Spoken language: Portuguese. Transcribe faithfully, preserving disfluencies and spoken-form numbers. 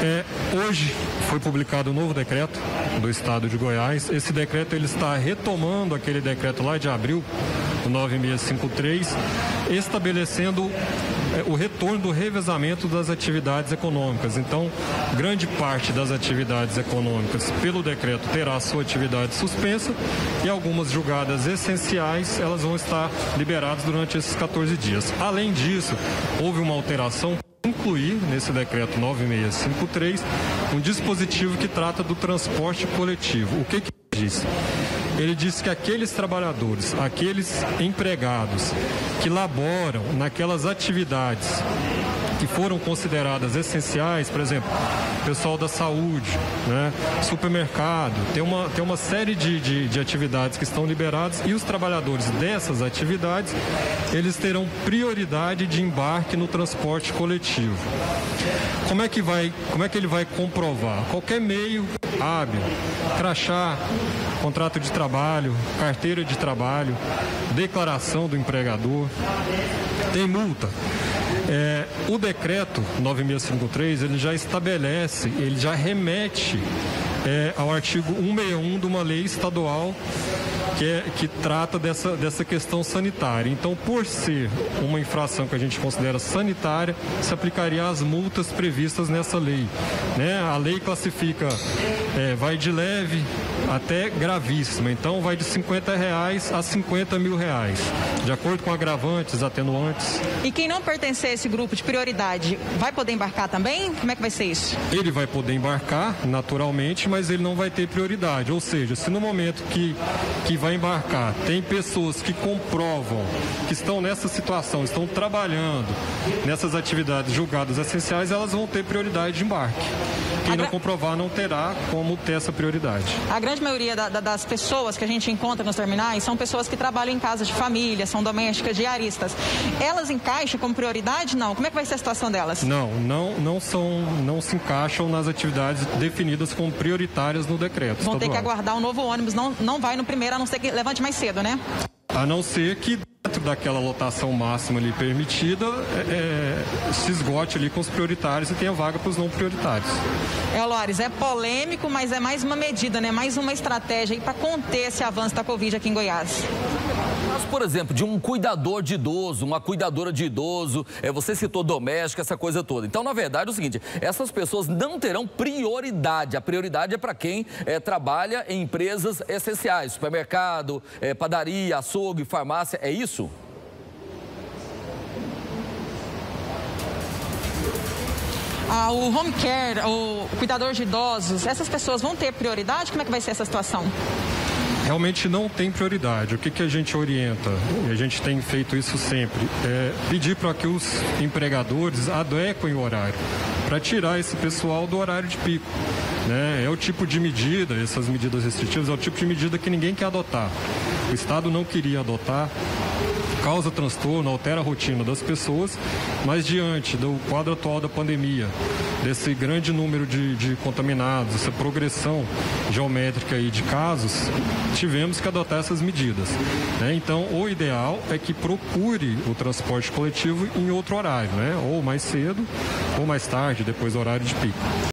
É, hoje foi publicado um novo decreto do Estado de Goiás. Esse decreto ele está retomando aquele decreto lá de abril, o nove seis cinco três, estabelecendo é, o retorno do revezamento das atividades econômicas. Então, grande parte das atividades econômicas, pelo decreto, terá sua atividade suspensa e algumas julgadas essenciais, elas vão estar liberadas durante esses quatorze dias. Além disso, houve uma alteração incluir nesse decreto nove seis cinco três um dispositivo que trata do transporte coletivo. O que que ele diz? Ele diz que aqueles trabalhadores, aqueles empregados que laboram naquelas atividades que foram consideradas essenciais, por exemplo, pessoal da saúde, né, supermercado, tem uma, tem uma série de, de, de atividades que estão liberadas e os trabalhadores dessas atividades, eles terão prioridade de embarque no transporte coletivo. Como é que vai, como é que ele vai comprovar? Qualquer meio hábil, crachá, contrato de trabalho, carteira de trabalho, declaração do empregador, tem multa. É, o decreto nove seis cinco três, ele já estabelece, ele já remete é, ao artigo cento e sessenta e um de uma lei estadual que, é, que trata dessa, dessa questão sanitária. Então, por ser uma infração que a gente considera sanitária, se aplicaria as multas previstas nessa lei. Né? A lei classifica, é, vai de leve até gravíssima. Então, vai de cinquenta reais a cinquenta mil reais, de acordo com agravantes, atenuantes. E quem não pertencer a esse grupo de prioridade, vai poder embarcar também? Como é que vai ser isso? Ele vai poder embarcar, naturalmente, mas ele não vai ter prioridade. Ou seja, se no momento que, que vai embarcar, tem pessoas que comprovam que estão nessa situação, estão trabalhando nessas atividades julgadas essenciais, elas vão ter prioridade de embarque. Quem não comprovar não terá como ter essa prioridade. A grande maioria da, da, das pessoas que a gente encontra nos terminais são pessoas que trabalham em casas de família, são domésticas, diaristas. Elas encaixam como prioridade? Não. Como é que vai ser a situação delas? Não, não, não, são, não se encaixam nas atividades definidas como prioritárias no decreto Vão estadual. ter que aguardar um novo ônibus, não, não vai no primeiro, a não ser que levante mais cedo, né? A não ser que dentro daquela lotação máxima ali permitida, é, é, se esgote ali com os prioritários e tenha vaga para os não prioritários. É, Lores, é polêmico, mas é mais uma medida, né? Mais uma estratégia aí para conter esse avanço da Covid aqui em Goiás. Mas, por exemplo, de um cuidador de idoso, uma cuidadora de idoso, é, você citou doméstica, essa coisa toda. Então, na verdade, é o seguinte, essas pessoas não terão prioridade. A prioridade é para quem é, trabalha em empresas essenciais, supermercado, é, padaria, açougue, farmácia, é isso? Ah, o home care, o cuidador de idosos, essas pessoas vão ter prioridade? Como é que vai ser essa situação? Realmente não tem prioridade. O que, que a gente orienta, e a gente tem feito isso sempre, é pedir para que os empregadores adequem o horário, para tirar esse pessoal do horário de pico. Né? É o tipo de medida, essas medidas restritivas, é o tipo de medida que ninguém quer adotar. O Estado não queria adotar, causa transtorno, altera a rotina das pessoas, mas diante do quadro atual da pandemia, desse grande número de, de contaminados, essa progressão geométrica aí de casos, tivemos que adotar essas medidas. Né? Então, o ideal é que procure o transporte coletivo em outro horário, né? Ou mais cedo, ou mais tarde, depois do horário de pico.